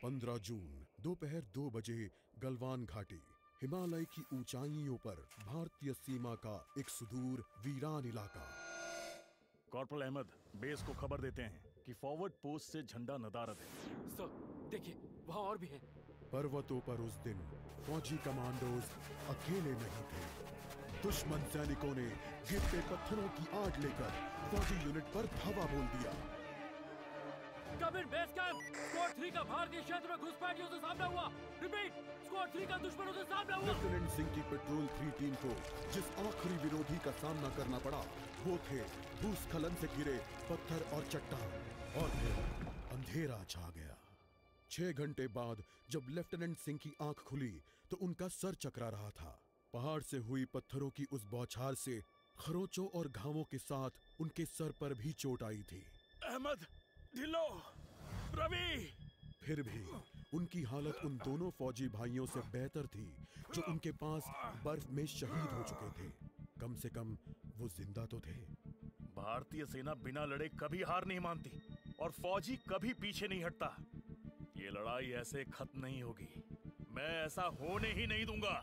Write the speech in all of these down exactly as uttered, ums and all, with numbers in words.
पंद्रह जून दोपहर दो बजे गलवान घाटी, हिमालय की ऊंचाइयों पर भारतीय सीमा का एक सुदूर वीरान इलाका। कॉर्पोरल अहमद, बेस को खबर देते हैं कि फॉरवर्ड पोस्ट से झंडा नदारद है। सर, देखिए वहाँ और भी हैं। पर्वतों पर उस दिन फौजी कमांडोज अकेले नहीं थे। दुश्मन सैनिकों ने गिरते पत्थरों की आड़ लेकर फौजी यूनिट पर धावा बोल दिया। Come in base camp, squad three का भारतीय क्षेत्र में घुसपैठियों से सामना हुआ। रिपीट, स्क्वाड थ्री का दुश्मनों से सामना हुआ। लेफ्टिनेंट सिंह की पेट्रोल थ्री टीम को जिस आखिरी विरोधी का सामना करना पड़ा वो थे भूस्खलन से गिरे पत्थर और चट्टान। और फिर अंधेरा छा गया। छह घंटे बाद जब लेफ्टिनेंट सिंह की आंख खुली तो उनका सर चकरा रहा था। पहाड़ से हुई पत्थरों की उस बौछार से खरोचों और घावों के साथ उनके सर पर भी चोट आई थी। अहमद, ढिल्लो, रवि। फिर भी उनकी हालत उन दोनों फौजी भाइयों से बेहतर थी जो उनके पास बर्फ में शहीद हो चुके थे। कम से कम वो जिंदा तो थे। भारतीय सेना बिना लड़े कभी हार नहीं मानती और फौजी कभी पीछे नहीं हटता। ये लड़ाई ऐसे खत्म नहीं होगी। मैं ऐसा होने ही नहीं दूंगा।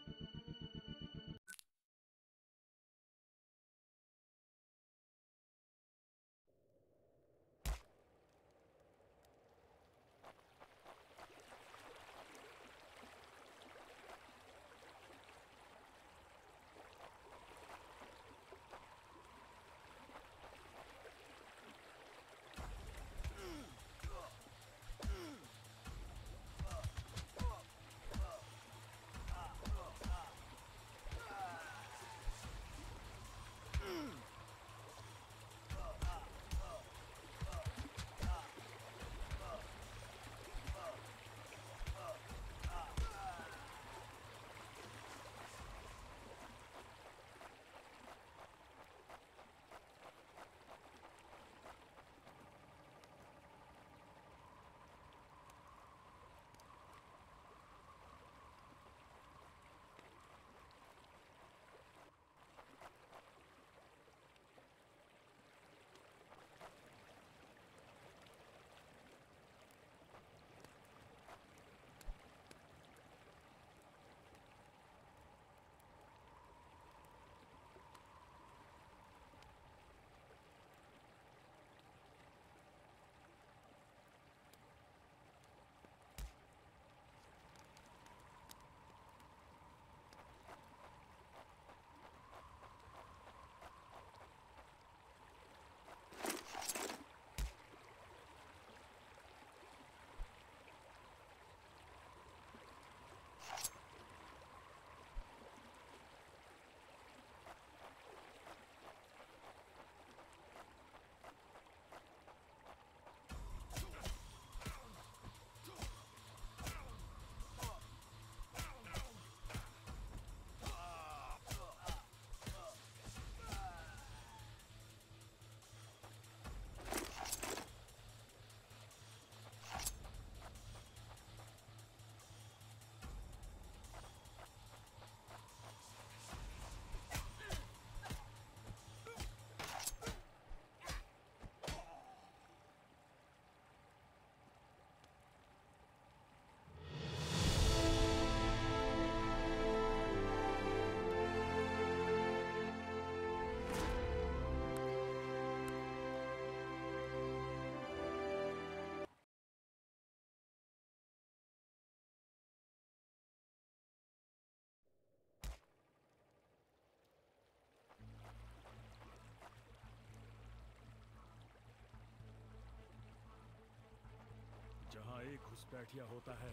जहां एक घुसपैठिया होता है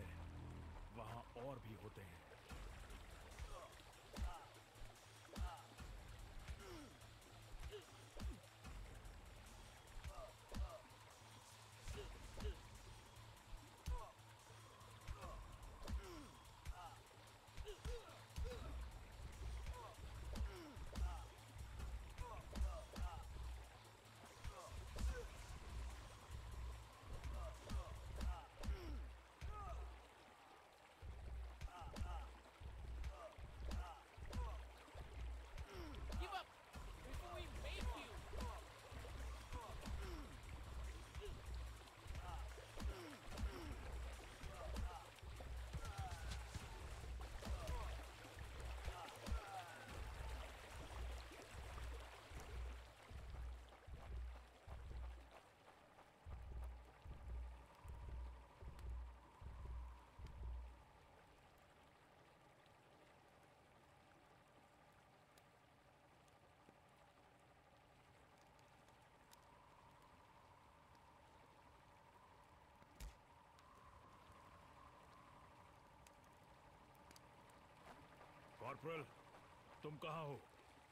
वहां और भी होते हैं। कॉर्पोरल, तुम कहाँ हो?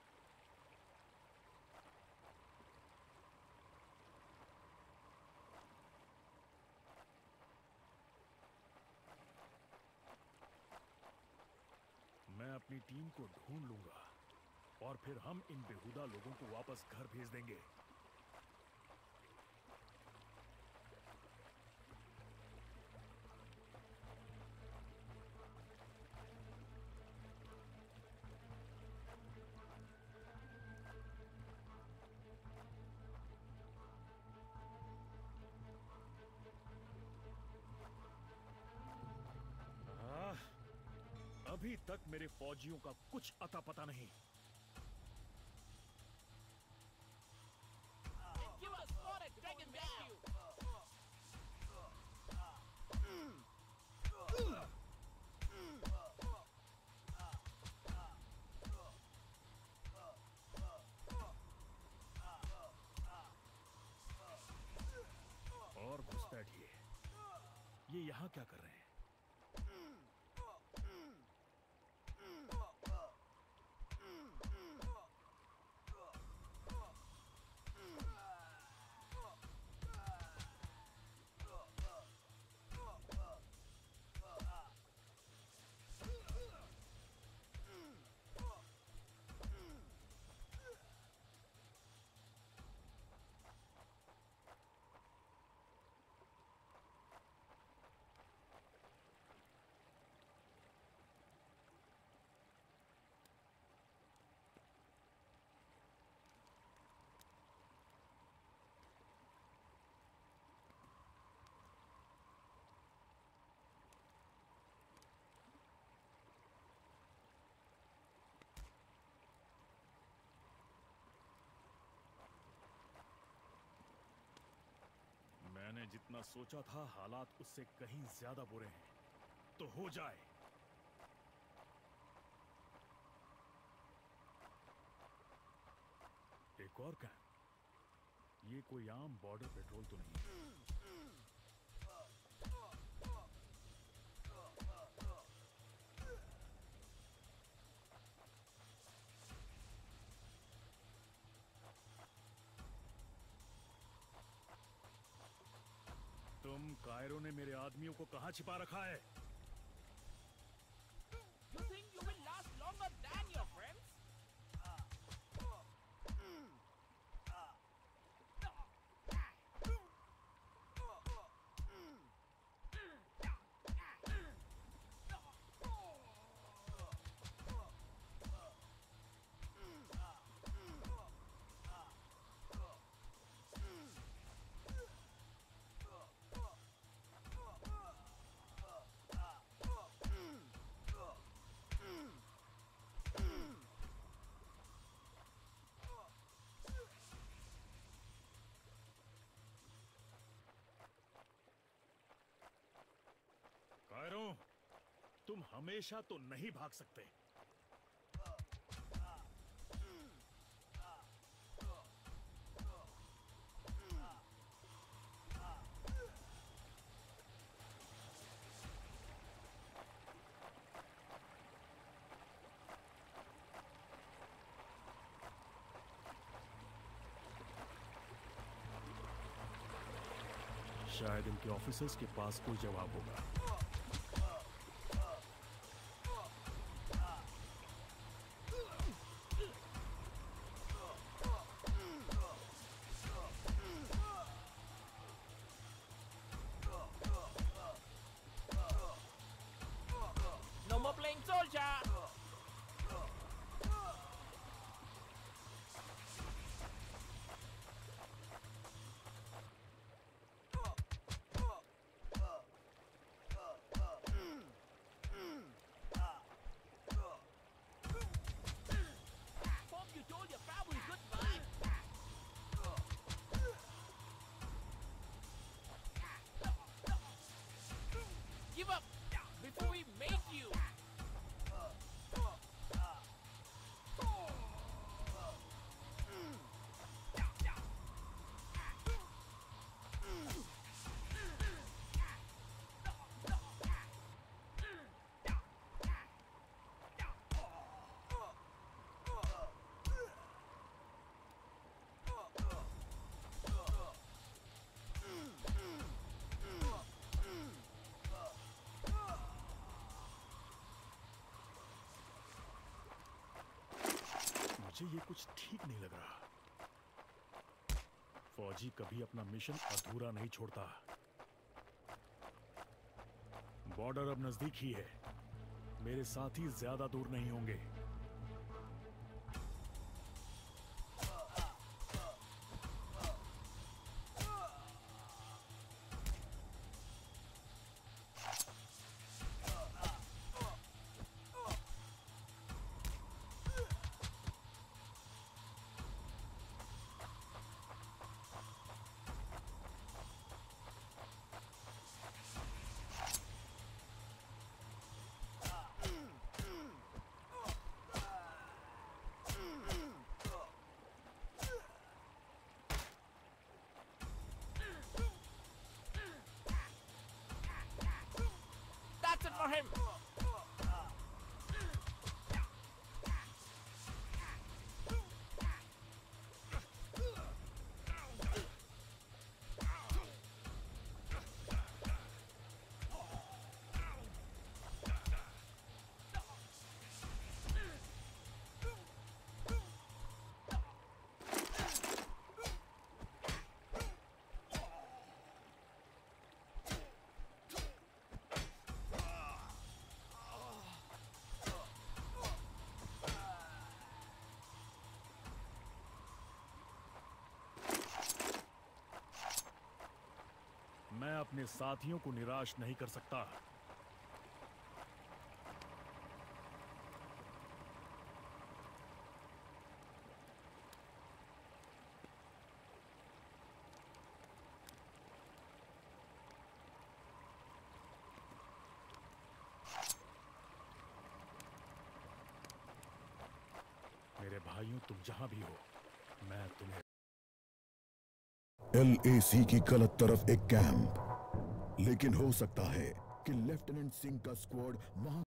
मैं अपनी टीम को ढूंढ लूंगा और फिर हम इन बेहुदा लोगों को वापस घर भेज देंगे। अभी तक मेरे फौजियों का कुछ अता पता नहीं। और घुसपैठिए, ये यहां क्या कर रहे हैं? मैंने जितना सोचा था हालात उससे कहीं ज्यादा बुरे हैं। तो हो जाए। एक और कैंप। ये कोई आम बॉर्डर पेट्रोल तो नहीं। तुम कायरो ने मेरे आदमियों को कहां छिपा रखा है? You think you will last longer than your friends? कायरो, तुम हमेशा तो नहीं भाग सकते। शायद इनके ऑफिसर्स के पास कोई जवाब होगा। No more playing soldier! Hope you told your family goodbye. Give up before we make you. मुझे ये कुछ ठीक नहीं लग रहा। फौजी कभी अपना मिशन अधूरा नहीं छोड़ता। बॉर्डर अब नजदीक ही है, मेरे साथी ज्यादा दूर नहीं होंगे। That's it for him. मैं अपने साथियों को निराश नहीं कर सकता। मेरे भाइयों, तुम जहां भी हो, मैं तुम्हें एल ए सी की गलत तरफ एक कैंप, लेकिन हो सकता है कि लेफ्टिनेंट सिंह का स्क्वाड वहां